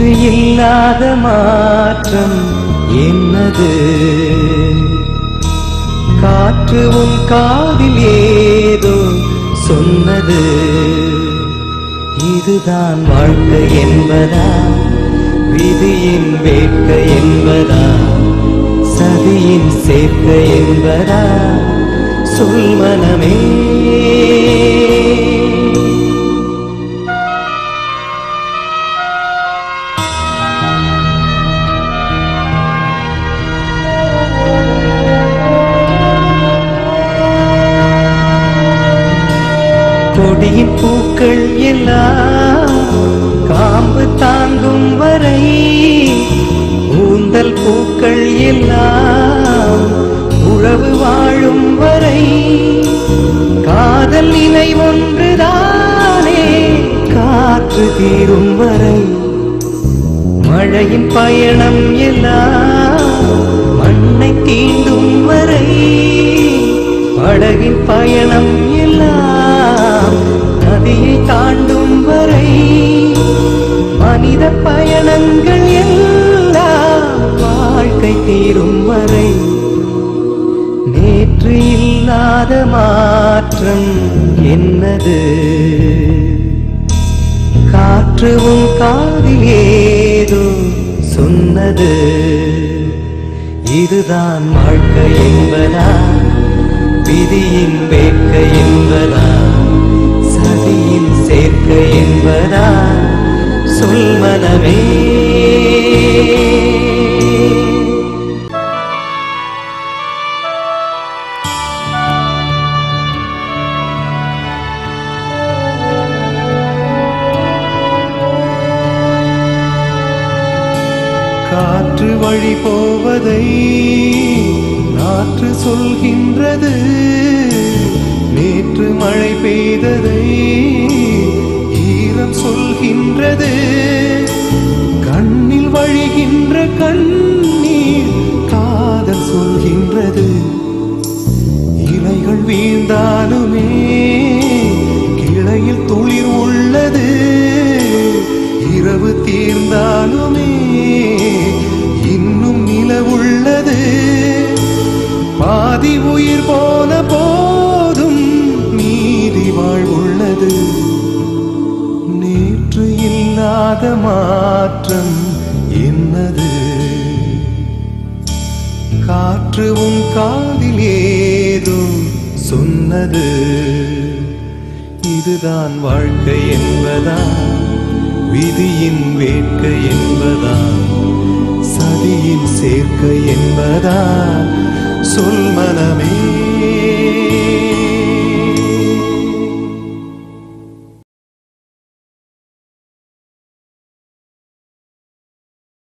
நேற்று இல்லாத மாற்றம் என்னது? காற்று உன் காதில் ஏதோ சொன்னது. இதுதான் வாழ்க்கை என்பதா, விதியின் வேட்கை என்பதா, சதியின் சேர்க்கை என்பதா? சொல் மனமே. கொடியின் பூக்கள் எல்லாம் காம்பு தாங்கும் வரை, ஊந்தல் பூக்கள் எல்லாம் உழவு வாழும் வரை, காதல் நிலை ஒன்றுதானே காற்று தீரும் வரை, மழையின் பயணம் எல்லாம் மண்ணை தீண்டும் வரை, படகின் பயணம் எல்லாம் நதியை தாண்டும் வரை, மனித பயணங்கள் எல்லாம் வாழ்க்கை தீரும் வரை. நேற்று இல்லாத மாற்றம் என்னது? காற்று உன் காதில் ஏதோ சொன்னது. இதுதான் வாழ்க்கை என்பதா, விதியின் வேட்கை என்பதா, சதியின் சேர்க்கை என்பதா? சொல் மனமே. காற்று வழி போவதை நாற்று சொல்கின்றது. நேற்று மழை பெய்ததை ஈரம் சொல்கின்றது. கண்ணில் வழிகின்ற கண்ணீர் காதல் சொல்கின்றது. இலைகள் வீழ்ந்தாலுமே கிளையில் துளிர் உள்ளது. இரவு தீர்ந்தாலுமே இன்னும் நிலவுள்ளது. பாதி உயிர் போன போதும் நீதி வாழ்வுள்ளது. நேற்று இல்லாத மாற்றம் என்னது? காற்று உன் காதில் ஏதோ சொன்னது. இதுதான் வாழ்க்கை என்பதா, விதியின் வேட்கை என்பதா, சதியின் சேர்க்கை என்பதா? சொல் மனமே.